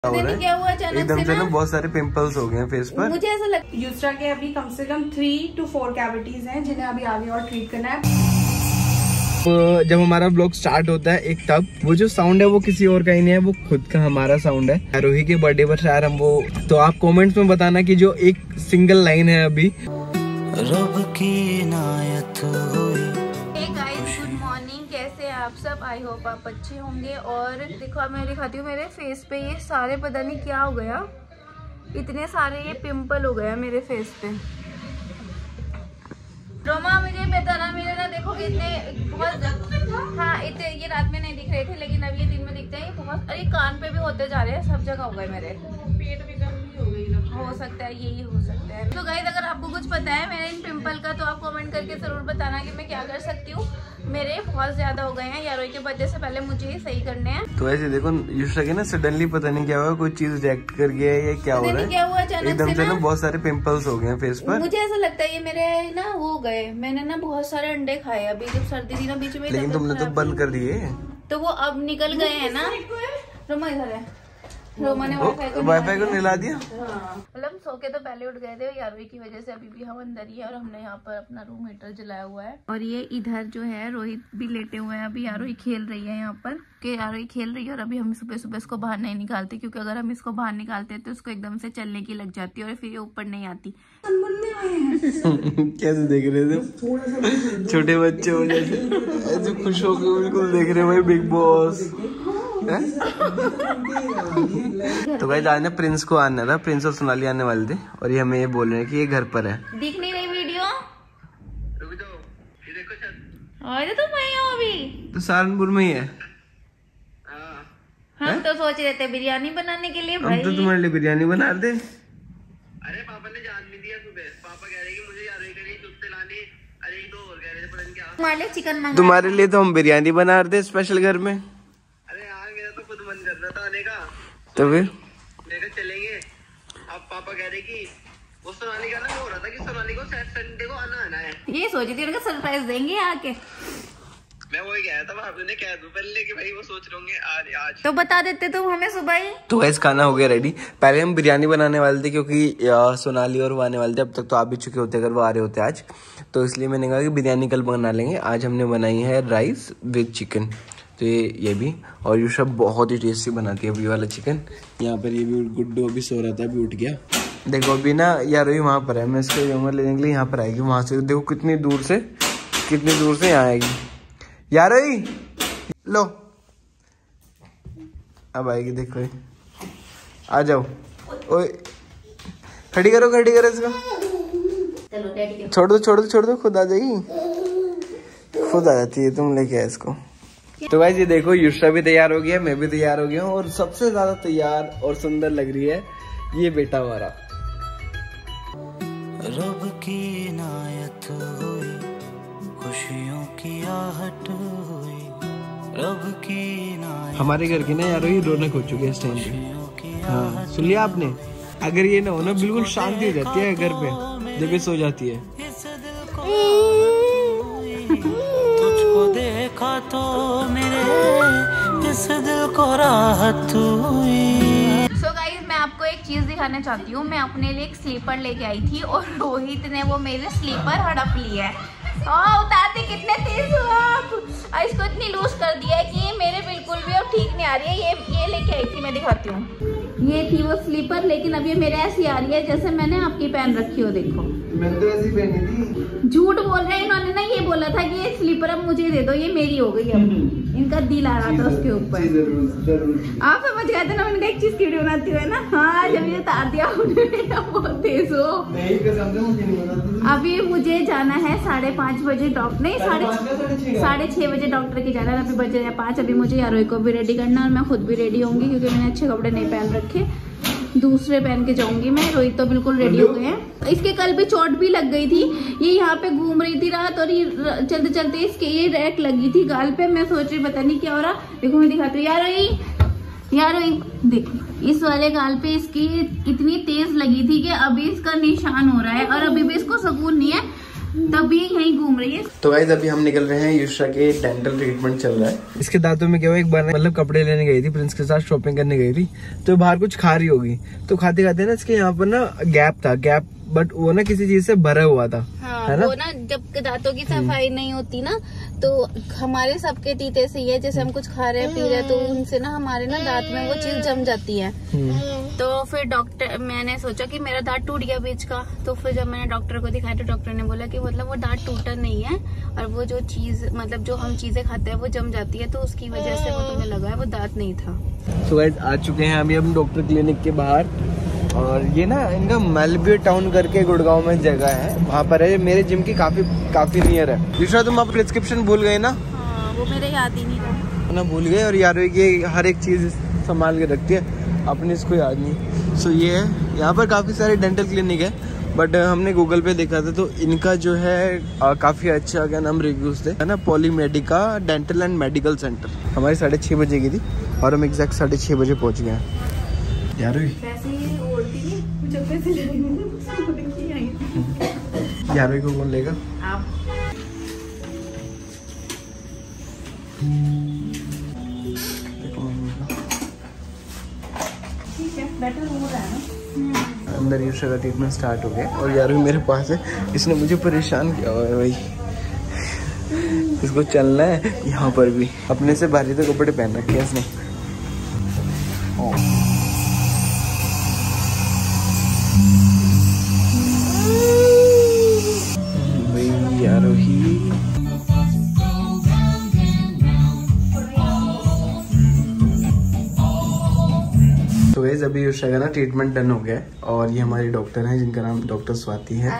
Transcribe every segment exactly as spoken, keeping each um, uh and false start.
क्या हुआ एकदम से ना बहुत सारे पिंपल्स हो गए हैं फेस पर। मुझे ऐसा लगता है यूस्ट्रा के अभी कम से कम थ्री टू फोर कैविटीज हैं जिन्हें अभी आगे और ट्रीट करना है। जब हमारा ब्लॉग स्टार्ट होता है एक तब वो जो साउंड है वो किसी और का ही नहीं है, वो खुद का हमारा साउंड है। रोही के बर्थडे पर शायद हम वो, तो आप कमेंट्स में बताना कि जो एक सिंगल लाइन है अभी रब की इनायत हुई। गुड मॉर्निंग, कैसे हैं आप सब? आई होप आप अच्छे होंगे। और देखो मैं दिखाती हूँ मेरे फेस पे ये सारे, पता नहीं क्या हो गया, इतने सारे ये पिंपल हो गया मेरे फेस पे। रोमा मुझे बताना, मेरे ना देखो इतने बहुत, हाँ इतने ये रात में नहीं दिख रहे थे लेकिन अब ये दिन में दिखते हैं। ये बहुत, अरे कान पे भी होते जा रहे हैं, सब जगह हो गए मेरे। पेट भी गर्मी हो गई, हो सकता है यही हो सकता है। तो गाइस अगर आपको कुछ पता है मेरे इन पिंपल का तो आप कमेंट करके जरूर बताना कि मैं क्या कर सकती हूँ। मेरे बहुत ज्यादा हो गए हैं यारों के बर्थडे से पहले, मुझे ही सही करने हैं। तो ऐसे देखो यूस्ट्रा के ना सडनली पता नहीं क्या हुआ, कोई चीज रिएक्ट कर गया है या क्या हो रहा है, क्या हुआ अचानक एकदम से ना बहुत सारे पिंपल्स हो गए हैं फेस पर। मुझे ऐसा लगता है ये मेरे ना वो गए, मैंने ना बहुत सारे अंडे खाए अभी जब सर्दी थी ना बीच में। लेकिन तुमने तो बंद कर दिए तो वो अब निकल गए हैं ना। रोमा इधर है, रोमा ने वाईफाई को निला दिया। मतलब सो के तो पहले उठ गए थे यारवी की वजह से, अभी भी हम अंदर ही है और हमने यहाँ पर अपना रूम हीटर जलाया हुआ है। और ये इधर जो है रोहित भी लेटे हुए हैं, अभी यारोही खेल रही है यहाँ पर कि यारोही खेल रही है। और अभी हम सुबह सुबह इसको बाहर नहीं निकालते क्योंकि अगर हम इसको बाहर निकालते तो उसको एकदम से चलने की लग जाती है और फिर ये ऊपर नहीं आती। कैसे देख रहे थे छोटे बच्चे हो जैसे, ऐसे खुश होकर बिल्कुल देख रहे भाई बिग बॉस। तो गाइस आज ना प्रिंस को आना था, प्रिंस और सोनाली आने वाले थे और ये हमें ये बोल रहे हैं कि ये घर पर है। दिख नहीं रही वीडियो, अरे तुम वही हो अभी तो सहारनपुर में ही है। हम तो सोच रहे थे बिरयानी बनाने के लिए भाई। हम तो तुम्हारे लिए बिरयानी बना दे। अरे पापा ने जान नहीं दिया सुबह, पापा कह रहे कि मुझे यार दूध से लाने, अरे तो और कह रहे थे पता नहीं क्या। तुम्हारे लिए चिकन मंगा, तुम्हारे लिए तो हम बिरयानी बना दे स्पेशल घर में। अरे यार मेरा तो खुद मन कर रहा था आने का, तो फिर मैं चलेंगे। अब पापा कह रहे कि वो सोनाली का ना हो रहा था कि सोनाली को संडे को आना आना है, ये सोची थी उनका सरप्राइज देंगे आके। मैं वही कह रहा था भाभी ने कह दूं पहले कि भाई वो सोच रहे होंगे आज आज तो बता देते तुम हमें सुबह ही। तो वैसे खाना हो गया रेडी। पहले हम बिरयानी बनाने वाले थे क्योंकि सोनाली और वो आने वाले थे, अब तक तो आप भी चुके होते अगर वो आ रहे होते आज, तो इसलिए मैंने कहा कि बिरयानी कल बना लेंगे। आज हमने बनाई है राइस विद चिकन, तो ये ये भी, और ये सब बहुत ही टेस्टी बनाती है अभी वाला चिकन। यहाँ पर ये भी गुड्डू अभी सो रहा था, अभी उठ गया। देखो अभी ना यार वही वहाँ पर है, मैं इसको यमुना लेने के लिए यहाँ पर आएगी, वहाँ से देखो कितनी दूर से कितनी दूर से यहाँ आएगी यार ही। लो अब आएगी, देखो आ जाओ। ओए खड़ी करो खड़ी करो इसको, छोड़ दो छोड़ दो छोड़ दो, खुद आ जाएगी, खुद आ जाती है, तुम लेके आए इसको। तो गाइस ये देखो यूस्ट्रा भी तैयार हो गया, मैं भी तैयार हो गया हूँ और सबसे ज्यादा तैयार और सुंदर लग रही है ये बेटा हमारा। रब की इनायत हुई, खुशियों की आहट हुई, रब की इनायत। हमारे घर की ना यार ये रौनक हो चुकी है इस टाइम पे। हाँ सुन लिया आपने, अगर ये ना हो ना बिल्कुल शांति हो जाती है घर पे जब ये सो जाती है। तुझको देखा तो मेरे इस दिल को राहत हुई। सो गाइस मैं आपको एक चीज दिखाना चाहती हूँ, मैं अपने लिए एक स्लीपर लेके आई थी और रोहित ने वो मेरे स्लीपर हड़प लिया है। उतारते कितने तेज हो आप, इसको इतनी लूज कर दिया है कि ये मेरे बिल्कुल भी अब ठीक नहीं आ रही है। ये ये लेके आई थी, मैं दिखाती हूँ, ये थी वो स्लीपर, लेकिन अब ये मेरे ऐसी आ रही है जैसे मैंने आपकी पहन रखी हो। देखो मैंने तो ऐसी पहनी थी। झूठ बोल रहे हैं इन्होंने ना, ये बोला था कि ये स्लीपर अब मुझे दे दो, ये मेरी हो गई अब। इनका दिल आ रहा था उसके ऊपर। आप समझ गए थे ना, मैंने एक चीज की वीडियो बनाती है ना। हाँ जब ये उतार दिया बहुत तेज हो। अभी मुझे जाना है साढ़े पाँच बजे डॉक्टर, नहीं साढ़े साढ़े छह बजे डॉक्टर के जाना है। अभी बजे है पाँच, अभी मुझे यारोही को भी रेडी करना और मैं खुद भी रेडी होंगी क्योंकि मैंने अच्छे कपड़े नहीं पहन रखे, दूसरे पहन के जाऊंगी मैं। रोहित तो बिल्कुल रेडी हो गए हैं। इसके कल भी चोट भी लग गई थी, ये यहाँ पे घूम रही थी रात और ये चलते चलते इसके ये रैक लगी थी गाल पे। मैं सोच रही पता नहीं क्या हो रहा, देखो मैं दिखाती हूँ यार ये यार देखो इस वाले गाल पे इसकी इतनी तेज लगी थी कि अभी इसका निशान हो रहा है और अभी भी इसको सुकून नहीं है। तभी यहीं घूम रही है। तो गाइस अभी हम निकल रहे हैं, युष्रा के डेंटल ट्रीटमेंट चल रहा है। इसके दांतों में क्या हुआ, एक बार मतलब कपड़े लेने गई थी, प्रिंस के साथ शॉपिंग करने गई थी, तो बाहर कुछ खा रही होगी, तो खाते खाते ना इसके यहाँ पर ना गैप था, गैप बट वो ना किसी चीज से भरा हुआ था। हाँ, है ना? वो ना जब दांतों की सफाई नहीं होती ना, तो हमारे सबके टीते से ही है, जैसे हम कुछ खा रहे हैं पी रहे हैं तो उनसे ना हमारे ना दांत में वो चीज जम जाती है। तो फिर डॉक्टर, मैंने सोचा कि मेरा दांत टूट गया बीच का, तो फिर जब मैंने डॉक्टर को दिखाया तो डॉक्टर ने बोला कि मतलब वो दांत टूटा नहीं है, और वो जो चीज मतलब जो हम चीजें खाते हैं वो जम जाती है, तो उसकी वजह से वो तुम्हें लगा है, वो दांत नहीं था। तो गाइस आ चुके हैं अभी हम डॉक्टर क्लिनिक के बाहर, और ये ना इनका मेलबी टाउन करके गुड़गांव में जगह है, वहाँ पर है, मेरे जिम की काफी काफी नियर है। दूसरा तुम आप प्रिस्क्रिप्शन भूल गए ना? हाँ, वो मेरे याद ही नहीं था ना, भूल गए। और यार ये हर एक चीज संभाल के रखती है, अपने इसको याद नहीं। सो ये है, यहाँ पर काफी सारे डेंटल क्लिनिक है, बट हमने गूगल पे देखा था तो इनका जो है आ, काफी अच्छा क्या नाम रिव्यूज थे, है ना, Polymedica dental and medical centre. हमारी साढ़े छः बजे की थी और हम एग्जैक्ट साढ़े छः बजे पहुँच गए हैं। यार यार को कौन लेगा? आप। ठीक है, बेटर हो रहा है ना। अंदर युष्रा का ट्रीटमेंट स्टार्ट हो गया और यार मेरे पास है, इसने मुझे परेशान किया हुआ है भाई। इसको चलना है, यहाँ पर भी अपने से भारी तो कपड़े पहन रखे हैं इसने। तो गाइस अभी युष्रा का ना ट्रीटमेंट डन हो गया है, और ये हमारी डॉक्टर हैं जिनका नाम डॉक्टर स्वाति है।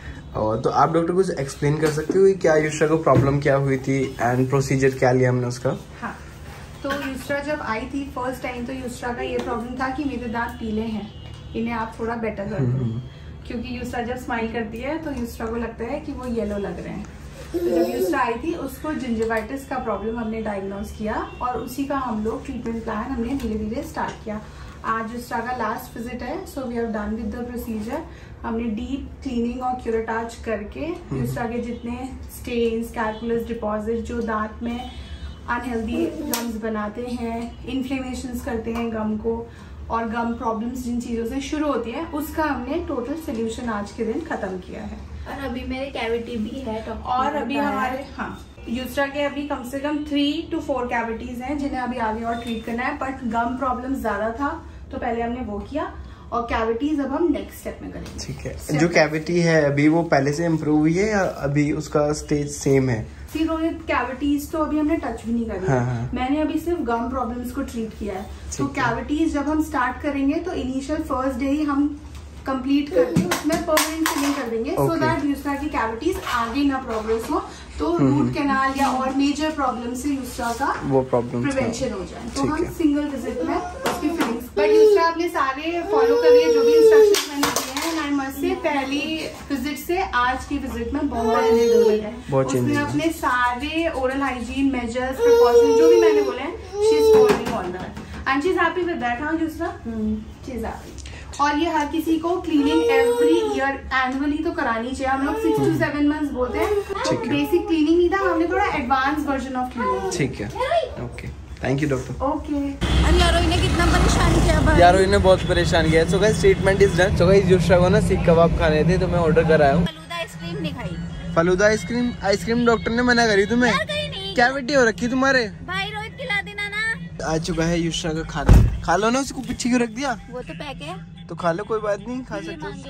और तो आप डॉक्टर कुछ एक्सप्लेन कर सकते हो कि क्या युष्रा को प्रॉब्लम क्या हुई थी एंड प्रोसीजर क्या लिया हमने उसका? हाँ, तो युष्रा जब आई थी फर्स्ट टाइम तो युष्रा का ये प्रॉब्लम था कि मेरे दांत पीले हैं, इन्हें आप थोड़ा बेटर कर दो, क्योंकि युष्रा जब स्माइल करती है तो युष्रा को लगता है कि वो येलो लग रहे हैं। तो जब युष्रा आई थी उसको जिंजिवाइटिस का प्रॉब्लम हमने डायग्नोज किया, और उसी का हम लोग ट्रीटमेंट प्लान हमने धीरे धीरे स्टार्ट किया। आज युष्रा का लास्ट विजिट है, so we have done with the procedure. हमने डीप क्लीनिंग और क्यूरेटाज करके युष्रा के जितने स्टेन्स, कैल्कुलस, डिपॉजिट जो दांत में अनहेल्दी गम्स बनाते हैं, इन्फ्लेमेशंस करते हैं गम को, और गम प्रॉब्लम्स जिन चीजों से शुरू होती है, उसका हमने टोटल सोल्यूशन आज के दिन खत्म किया है। और अभी मेरे कैविटी भी है, और अभी हमारे हाँ युष्रा के अभी कम से कम थ्री टू फोर कैविटीज हैं जिन्हें अभी आगे और ट्रीट करना है, बट गम प्रॉब्लम ज्यादा था तो पहले हमने वो किया, और कैविटीज अब हम नेक्स्ट स्टेप में करेंगे। ठीक है, जो कैविटी है अभी वो पहले से इम्प्रूव हुई है या अभी उसका स्टेज सेम है? सी रोहित, कैविटीज तो अभी हमने टच भी नहीं करी। हाँ, हाँ. मैंने अभी सिर्फ गम प्रॉब्लम्स को ट्रीट किया है। तो कैविटीज जब हम स्टार्ट करेंगे तो इनिशियल फर्स्ट डे ही हम कंप्लीट करके उसमें परमानेंट फिलिंग कर देंगे, सो दैट युष्रा की कैविटीज आगे ना प्रोग्रेस हो, तो रूट कैनाल या और मेजर प्रॉब्लम से युष्रा का वो प्रॉब्लम प्रिवेंशन हो जाए। तो हम सिंगल विजिट में उसकी फिलिंग्स, बट युष्रा आपने सारे फॉलो कर लिए जो भी इंस्ट्रक्शंस मैंने दिए हैं, एंड मस्ट से पहली विजिट से आज की विजिट में बहुत चेंजेस हुए हैं। उसने अपने सारे ओरल हाइजीन मेजर्स, प्रिकॉशंस जो भी मैंने बोले हैं, she is following on that and she is happy with that. हाँ युष्रा, शी इज हैप्पी। और ये हर किसी को क्लीनिंग एवरी ईयर एनुअली तो करानी चाहिए। हम लोग सिक्स टू सेवन मंथ्स बोलते हैं, तो बेसिक क्लीनिंग नहीं था, हमने थोड़ा एडवांस वर्जन ऑफ क्लीनिंग। ठीक है, okay, thank you doctor. Okay. और यारों ने कितना परेशान किया भाई? यारों ने बहुत परेशान किया। So guys treatment is done. So guys Yushra को ना सीख कबाब खाने थे तो मैं ऑर्डर कराया हूँ। फलूदा आइसक्रीम नहीं खाई। फलूदा आइसक्रीम आइसक्रीम डॉक्टर ने मना करी तुम्हें? कैविटी हो रखी तुम्हारे भाई, रोहित खिला देना ना। आ चुका है युष्रा का खाना, खा लो ना, उसको पीछे क्यों रख दिया? वो तो पैक है तो खा लो, कोई बात नहीं, खा सकते हो।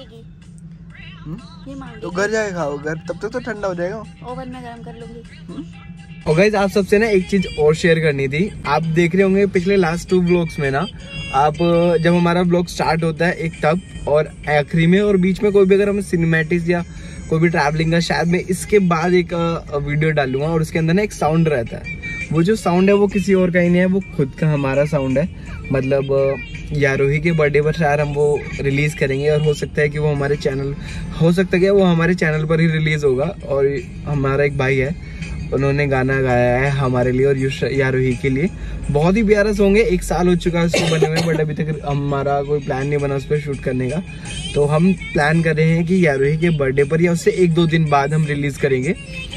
तो घर जाके खाओ, घर तब तक तो ठंडा हो जाएगा, ओवन में गर्म कर लूंगी। और गाइस आप सबसे ना एक चीज और शेयर करनी थी। आप देख रहे होंगे पिछले लास्ट टू व्लॉग्स में ना, आप जब हमारा व्लॉग स्टार्ट होता है एक तब, और आखिरी में और बीच में कोई भी अगर हम सिनेमैटिक्स या कोई भी ट्रैवलिंग का, शायद मैं इसके बाद एक वीडियो डालूंगा, और उसके अंदर ना एक साउंड रहता है। वो जो साउंड है वो किसी और का ही नहीं है, वो खुद का हमारा साउंड है। मतलब यारोही के बर्थडे पर शायद हम वो रिलीज करेंगे, और हो सकता है कि वो हमारे चैनल हो सकता है कि वो हमारे चैनल पर ही रिलीज होगा। और हमारा एक भाई है, उन्होंने गाना गाया है हमारे लिए और यारोही के लिए, बहुत ही प्यारा सॉन्ग है, एक साल हो चुका है उसको बने हुए, बट अभी तक हमारा कोई प्लान नहीं बना उस पर शूट करने का। तो हम प्लान कर रहे हैं कि आरोही के बर्थडे पर या उससे एक दो दिन बाद हम रिलीज करेंगे।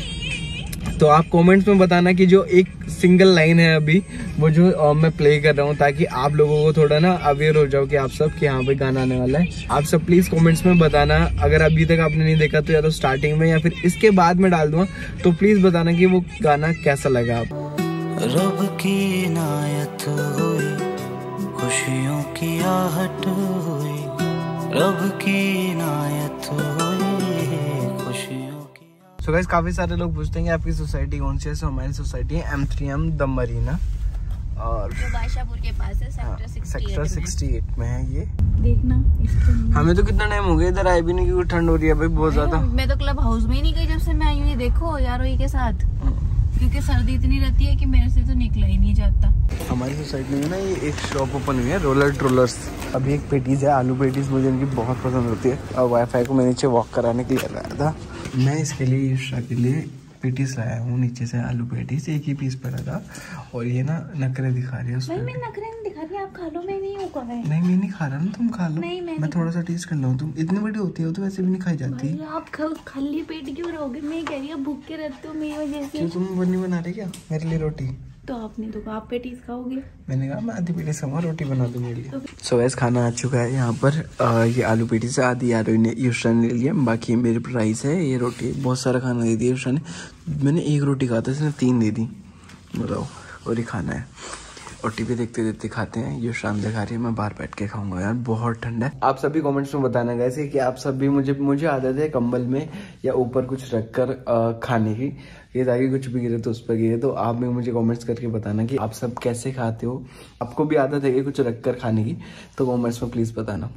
तो आप कमेंट्स में बताना कि जो एक सिंगल लाइन है अभी वो जो आ, मैं प्ले कर रहा हूँ, ताकि आप लोगों को थोड़ा ना अवेयर हो जाओ कि आप सब कि यहाँ पे गाना आने वाला है। आप सब प्लीज कमेंट्स में बताना, अगर अभी तक आपने नहीं देखा तो या तो स्टार्टिंग में या फिर इसके बाद में डाल दूंगा, तो प्लीज बताना कि वो गाना कैसा लगा आप। रब की इनायत हुई, खुशियों की आहट हुई, रब की इनायत हुई, खुशियों की। सो गाइस, काफी सारे लोग पूछते हैं कि आपकी सोसाइटी कौन सी है। सो हमारी सोसाइटी है M three M The Marina, और जो बादशाहपुर के पास है, सेक्टर सेक्टर सिक्सटी एट में है ये। देखना हमें तो कितना टाइम हो गया इधर आए भी नहीं, क्योंकि ठंड हो रही है भाई बहुत ज्यादा। मैं तो क्लब हाउस में ही नहीं गई जब से मैं आई हूँ। ये देखो यारोही के साथ, क्योंकि सर्दी इतनी रहती है कि मेरे से तो निकला ही नहीं जाता। हमारी सोसाइटी में ना ये एक शॉप ओपन हुई है, रोलर ट्रोलर्स। अभी एक पेटीज है, आलू पेटीज, मुझे इनकी बहुत पसंद होती है, और वाईफाई को मैं नीचे वॉक कराने के लिए लाया था। मैं इसके लिए ईशा के लिए पेटीज लाया हूँ, नीचे से आलू पेटीज, एक ही पीस पड़ा था। और ये ना नखरे दिखा रही है उसमें। मैं नखरे नहीं दिखा रही, आप खा लो, मैं नहीं होगा। नहीं मैं नहीं खा रहा ना, तुम खा लो। नहीं, मैं, मैं थोड़ा सा टेस्ट कर लूँ। तुम इतनी बड़ी होती है तो वैसे भी नहीं खाई जाती। आप खाली पेट क्यों रहोगे? मैं कह रही हूँ भूखे रहते हो मेरी वजह से। क्यों, तुम बनी बना रहे क्या मेरे लिए रोटी? तो आपने तो कहा आप पेटीज खाओगे। मैंने कहा मैं आधी पेटी समझ रोटी बना दूं मेरे लिए। सो वैसे खाना आ चुका है यहाँ पर। आ, ये आलू पेटी से आधी आरोही ने यूशा ने ले लिया, बाकी मेरे प्राइस है ये रोटी। बहुत सारा खाना दे दिया यूशा ने, मैंने एक रोटी खाता इसने तीन दे दी, बताओ। और ही खाना है, और टीवी देखते देखते खाते हैं। ये शाम दिखा रही है, मैं बाहर बैठ के खाऊंगा यार, बहुत ठंडा है। आप सभी कमेंट्स में बताना कैसे कि आप सभी, मुझे मुझे आदत है कंबल में या ऊपर कुछ रखकर खाने की, ये ताकि कुछ भी गिरे तो उस पर गिरे। तो आप भी मुझे कमेंट्स करके बताना कि आप सब कैसे खाते हो, आपको भी आदत है कि कुछ रखकर खाने की, तो कमेंट्स में प्लीज बताना।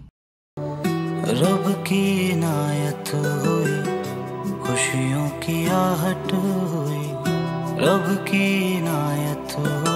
रब की इनायत हुई, खुशियों की आहट हुई, रब की इनायत हुई।